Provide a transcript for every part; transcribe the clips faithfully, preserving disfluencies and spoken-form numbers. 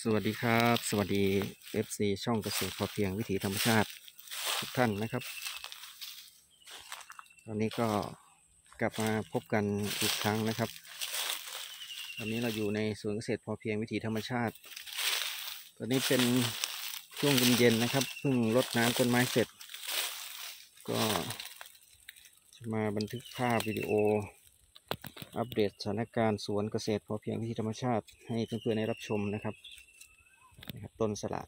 สวัสดีครับสวัสดี เอฟ ซี ช่องเกษตรพอเพียงวิถีธรรมชาติทุกท่านนะครับตอนนี้ก็กลับมาพบกันอีกครั้งนะครับตอนนี้เราอยู่ในสวนเกษตรพอเพียงวิถีธรรมชาติตอนนี้เป็นช่วงเย็นๆนะครับเพิ่งรดน้ำต้นไม้เสร็จก็จะมาบันทึกภาพวิดีโออัปเดตสถานการณ์สวนเกษตรพอเพียงวิถีธรรมชาติให้เพื่อนๆได้รับชมนะครับนะครับต้นสลัด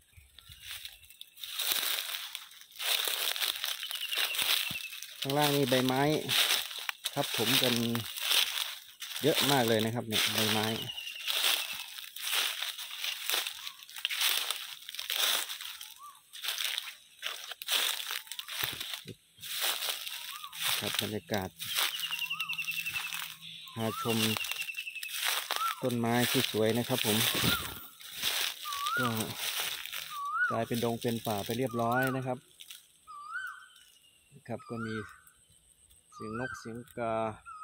ข้างล่างนี่ใบไม้ทับถมกันเยอะมากเลยนะครับเนี่ยใบไม้ครับบรรยากาศพาชมต้นไม้ที่สวยนะครับผมก็กลายเป็นดงเป็นป่าไปเรียบร้อยนะครับครับก็มีเสียงนกเสียงกา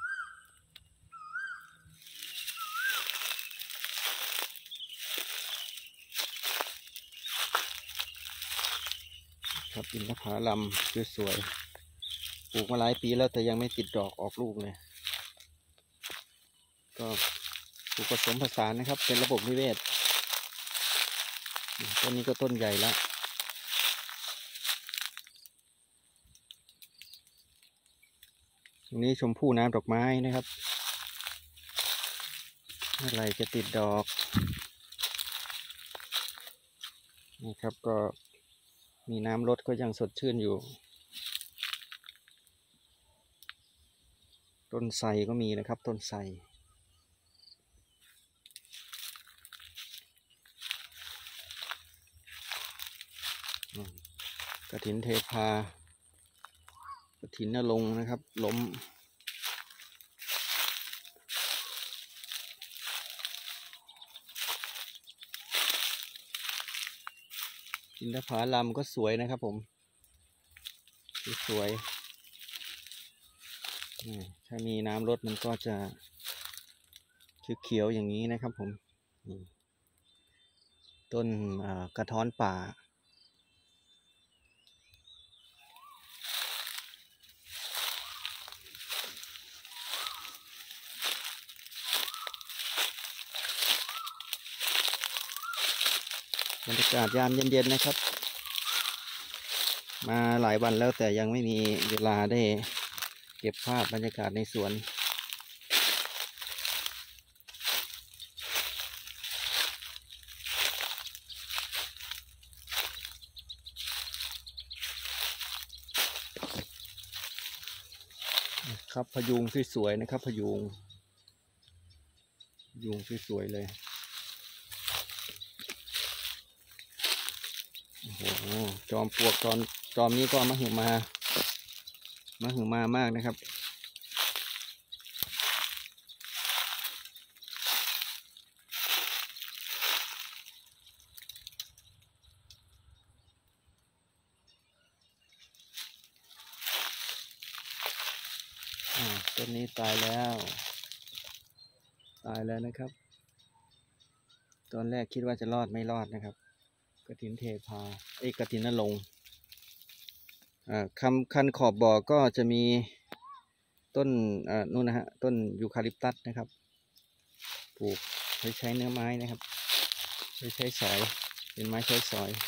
ครับอินทผลัมสวยๆปลูกมาหลายปีแล้วแต่ยังไม่ติดดอกออกลูกเลยก็ปลูกผสมผสานนะครับเป็นระบบนิเวศต้นนี้ก็ต้นใหญ่แล้วตรงนี้ชมพู่น้ำดอกไม้นะครับเมื่อไหร่จะติดดอกนะครับก็มีน้ำลดก็ยังสดชื่นอยู่ต้นไทรก็มีนะครับต้นไทรกฐินเทพากฐินนรงค์นะครับล้มอินทผลัมก็สวยนะครับผมสวยถ้ามีน้ำลดมันก็จะเขียวๆอย่างนี้นะครับผมต้นกระท้อนป่าบรรยากาศยามเย็นๆนะครับมาหลายวันแล้วแต่ยังไม่มีเวลาได้เก็บภาพบรรยากาศในสวนครับพยุงสวยๆนะครับพยุงพยุงสวยๆเลยโอ้โหจอมปลวกจอมจอมนี้ก็มหึมามหึมามากนะครับต้นนี้ตายแล้วตายแล้วนะครับตอนแรกคิดว่าจะรอดไม่รอดนะครับกฐินเทพาเอกฐินนรงค์คำคันขอบบ่อก็จะมีต้นนู่นนะฮะต้นยูคาลิปตัสนะครับปลูกไว้ใช้เนื้อไม้นะครับไว้ใช้สอยเป็นไม้ใช้สอย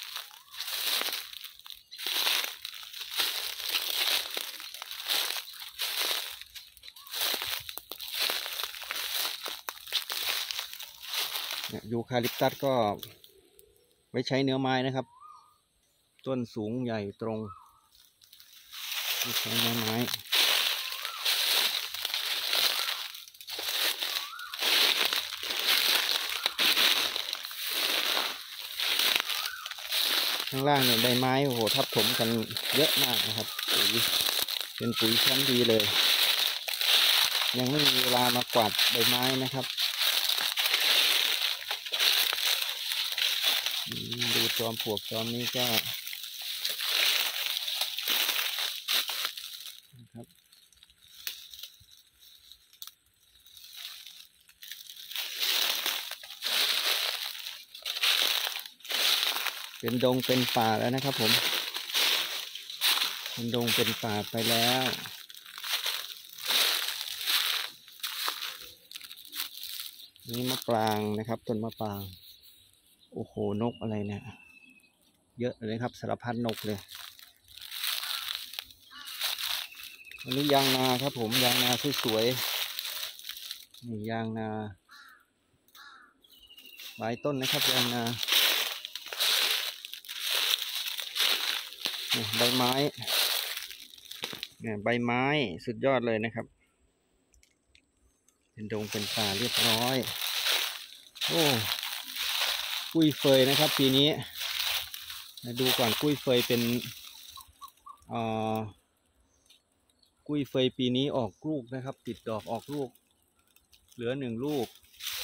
ยูคาลิปตัสก็ไว้ใช้เนื้อไม้นะครับต้นสูงใหญ่ตรงไว้ใช้เนื้อไม้ข้างล่างเนี่ยใบไม้โอ้โหทับถมกันเยอะมากนะครับปุ๋ยเป็นปุ๋ยชั้นดีเลยยังไม่มีเวลามากวาดใบไม้นะครับดูจอมปลวกจอมนี้ก็นะครับเป็นดงเป็นป่าแล้วนะครับผมเป็นดงเป็นป่าไปแล้วนี่มะปรางนะครับต้นมะปรางโอ้โหนกอะไรเนี่ยเยอะเลยครับสารพัดนกเลยอันนี้ยางนาครับผมยางนาสวยๆนี่ยางนาหลายต้นนะครับยางนาเนี่ยใบไม้เนี่ยใบไม้สุดยอดเลยนะครับเป็นดงเป็นป่าเรียบร้อยโอ้กุ้ยเฟยนะครับปีนี้มาดูก่อนกุ้ยเฟยเป็นเอ่อกุ้ยเฟยปีนี้ออกลูกนะครับติดดอกออกลูกเหลือหนึ่งลูก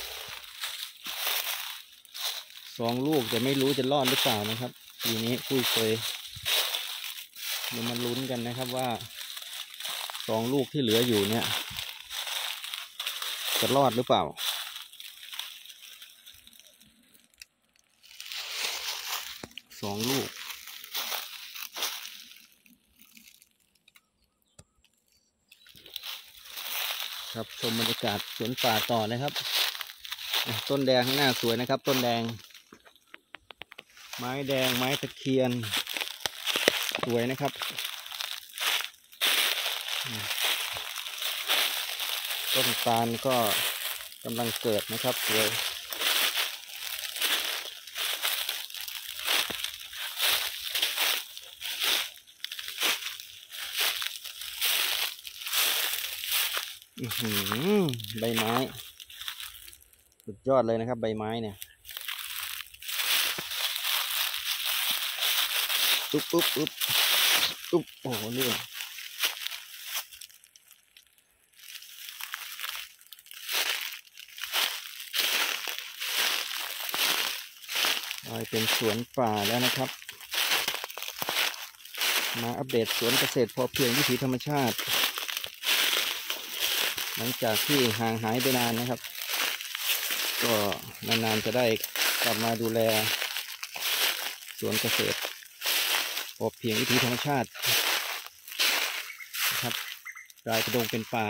สองลูกแต่ไม่รู้จะรอดหรือเปล่านะครับปีนี้กุ้ยเฟยเดี๋ยวมาลุ้นกันนะครับว่าสองลูกที่เหลืออยู่เนี่ยจะรอดหรือเปล่าสองลูกครับชมบรรยากาศสวนป่าต่อนะครับต้นแดงข้างหน้าสวยนะครับต้นแดงไม้แดงไม้ตะเคียนสวยนะครับต้นตาลก็กำลังเกิดนะครับสวยใบไม้สุดยอดเลยนะครับใบไม้เนี่ยอุ๊บอุ๊บอุ๊บอุ๊บโอ้โหเรื่องเป็นสวนป่าแล้วนะครับมาอัปเดตสวนเกษตรพอเพียงวิถีธรรมชาติหลังจากที่ห่างหายไปนานนะครับก็นานๆจะได้กลับมาดูแลสวนเกษตรพอเพียงวิถีธรรมชาตินะครับกลายเป็นดงเป็นป่า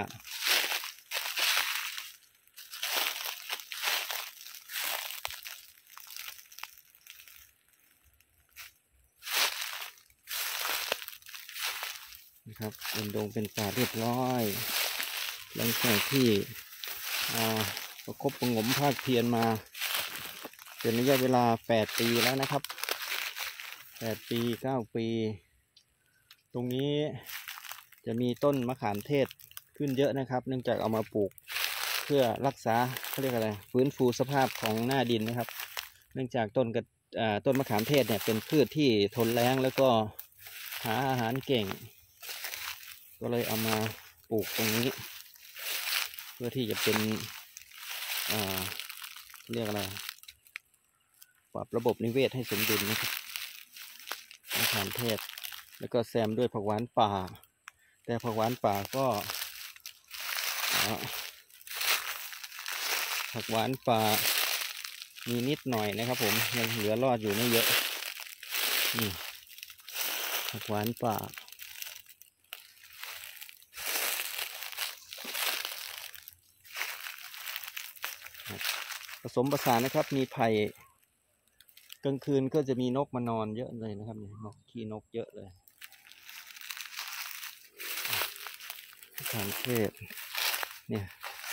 นะครับเป็นดงเป็นป่าเรียบร้อยหลังจากที่ประคบประงมภาคเพียรมาเป็นระยะเวลาแปดปีแล้วนะครับแปดปีเก้าปีตรงนี้จะมีต้นมะขามเทศขึ้นเยอะนะครับเนื่องจากเอามาปลูกเพื่อรักษาเขาเรียกอะไรฟื้นฟูสภาพของหน้าดินนะครับเนื่องจากต้นกับต้นมะขามเทศเนี่ยเป็นพืชที่ทนแล้งแล้วก็หาอาหารเก่งก็เลยเอามาปลูกตรงนี้เพื่อที่จะเป็นเรียกอะไรปรับระบบนิเวศให้สมดุลนะครับมะขามเทศแล้วก็แซมด้วยผักหวานป่าแต่ผักหวานป่าก็ผักหวานป่ามีนิดหน่อยนะครับผมยังเหลือรอดอยู่ไม่เยอะนี่ผักหวานป่าผสมผสานนะครับมีไผ่กลางคืนก็จะมีนกมานอนเยอะเลยนะครับเนี่ยนกขี้นกเยอะเลยมะขามเทศเนี่ย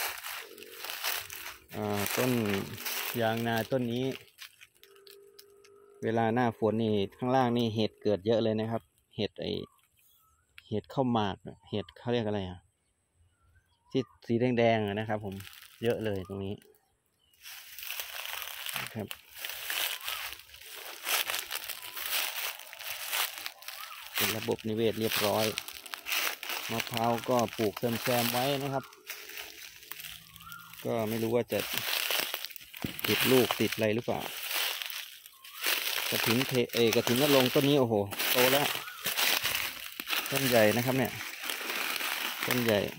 ต้นยางนาต้นนี้เวลาหน้าฝนนี่ข้างล่างนี่เห็ดเกิดเยอะเลยนะครับเห็ดไอเห็ดข้าวหมากเห็ดเขาเรียกอะไรอ่ะที่สีแดงๆนะครับผมเยอะเลยตรงนี้ครับเป็นระบบนิเวศเรียบร้อยมะพร้าวก็ปลูกแซมๆไว้นะครับก็ไม่รู้ว่าจะติดลูกติดอะไรหรือเปล่ากระถิ่นเทเอกระถิ่นนรงต้นนี้โอ้โหโตแล้วต้นใหญ่นะครับเนี่ยต้นใหญ่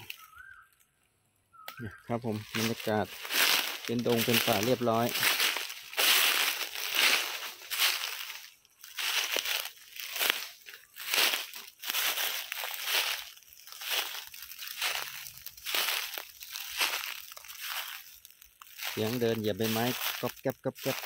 ครับผมบรรยากาศเป็นดงเป็นป่าเรียบร้อยสียงเดินเหยียบใบไม้ก๊อบแก๊บก๊อบแก๊บ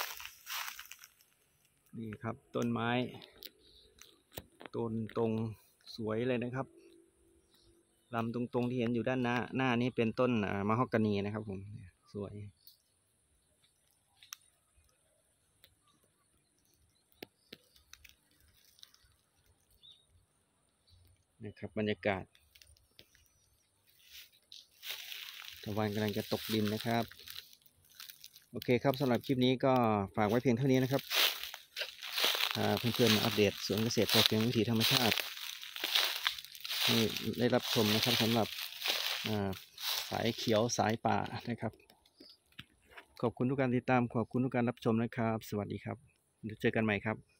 นี่ครับต้นไม้ต้นตรงสวยเลยนะครับลำตรงๆที่เห็นอยู่ด้านหน้าหน้านี้เป็นต้นมะฮอกกานีนะครับผมสวยนะครับบรรยากาศตะวันกำลังจะตกดินนะครับโอเคครับสำหรับคลิปนี้ก็ฝากไว้เพียงเท่านี้นะครับเพื่อนๆมาอัปเดตสวนเกษตรพอเพียงวิถีธรรมชาติให้ได้รับชมนะครับสำหรับสายเขียวสายป่านะครับขอบคุณทุกการติดตามขอบคุณทุกการรับชมนะครับสวัสดีครับเดี๋ยวเจอกันใหม่ครับ